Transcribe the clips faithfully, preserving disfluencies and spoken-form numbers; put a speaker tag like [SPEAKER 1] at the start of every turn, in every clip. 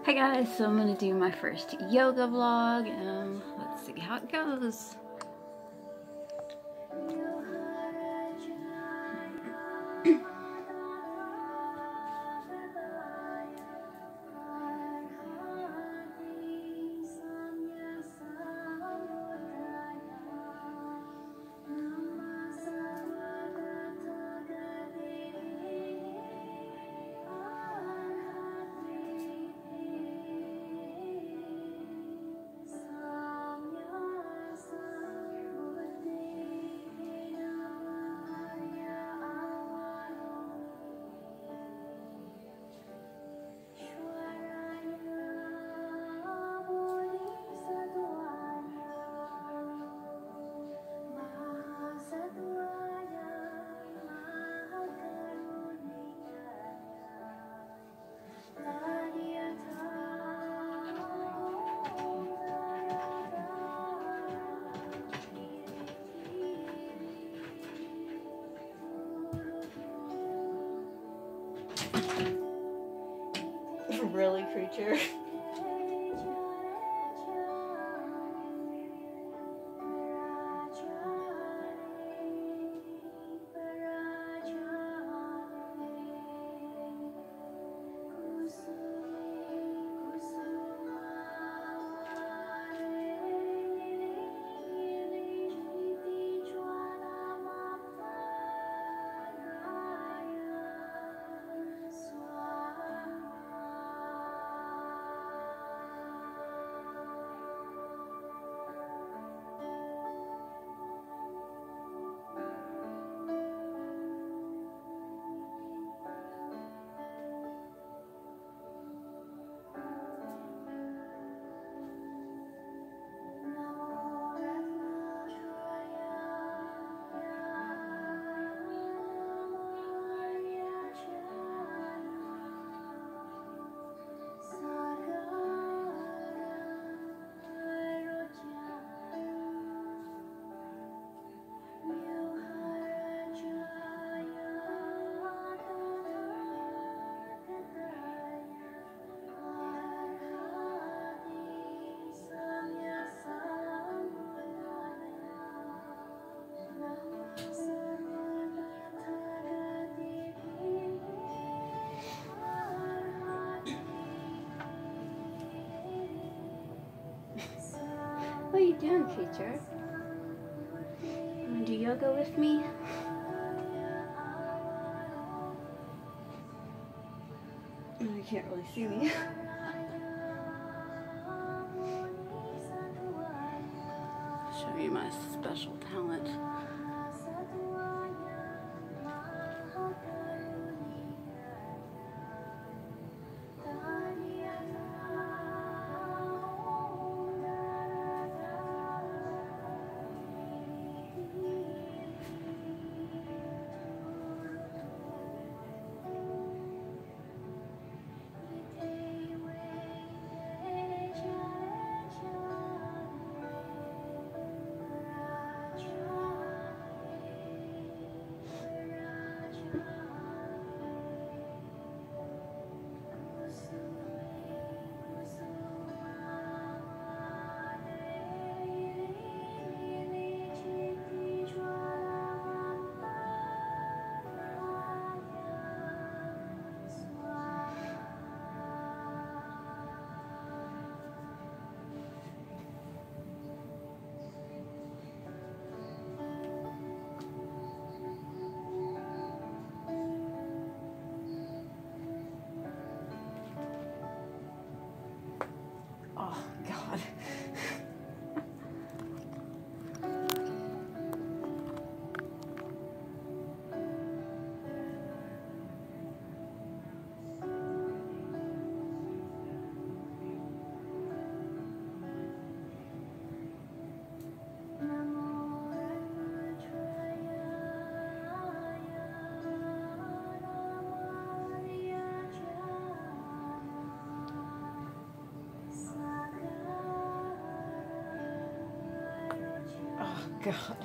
[SPEAKER 1] Hi guys, so I'm gonna do my first yoga vlog and let's see how it goes.
[SPEAKER 2] Really, creature?
[SPEAKER 1] What are you doing, creature? You wanna do yoga with me?
[SPEAKER 2] You can't really see me.
[SPEAKER 1] Show you my special talent.
[SPEAKER 2] Oh, God. God.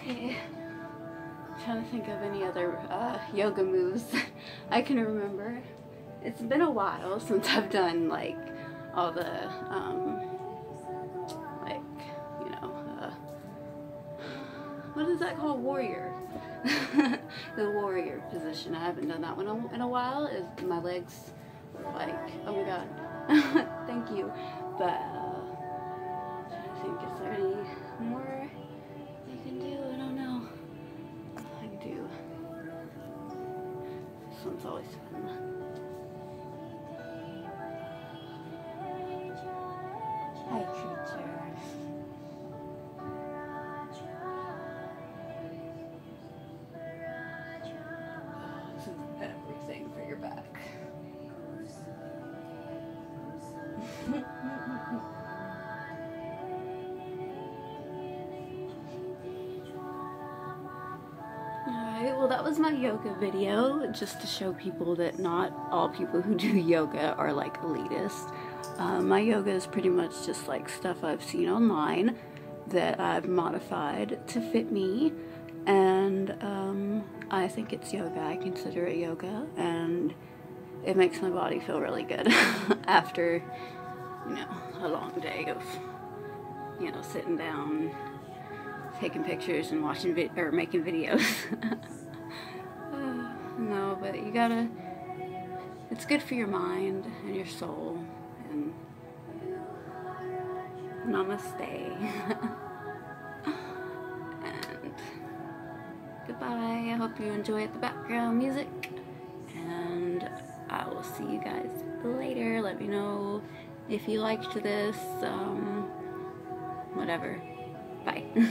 [SPEAKER 1] Okay. I'm trying to think of any other uh, yoga moves I can remember. It's been a while since I've done like all the um, like you know uh, what is that called? Warrior. The warrior position. I haven't done that one in a while. Is my legs like, oh my god. Thank you. But uh, I'm trying to think, is there any more I can do? I don't know. I can do. This one's always fun. Hi, creature. Everything for your back. Alright, well that was my yoga video, just to show people that not all people who do yoga are like elitist. Uh, my yoga is pretty much just like stuff I've seen online that I've modified to fit me, and um, I think it's yoga. I consider it yoga, and it makes my body feel really good after, you know, a long day of, you know, sitting down, taking pictures and watching vid or making videos. uh, no, but you gotta, it's good for your mind and your soul, and namaste. And goodbye. I hope you enjoyed the background music, and I will see you guys later. Let me know if you liked this, um, whatever. Bye.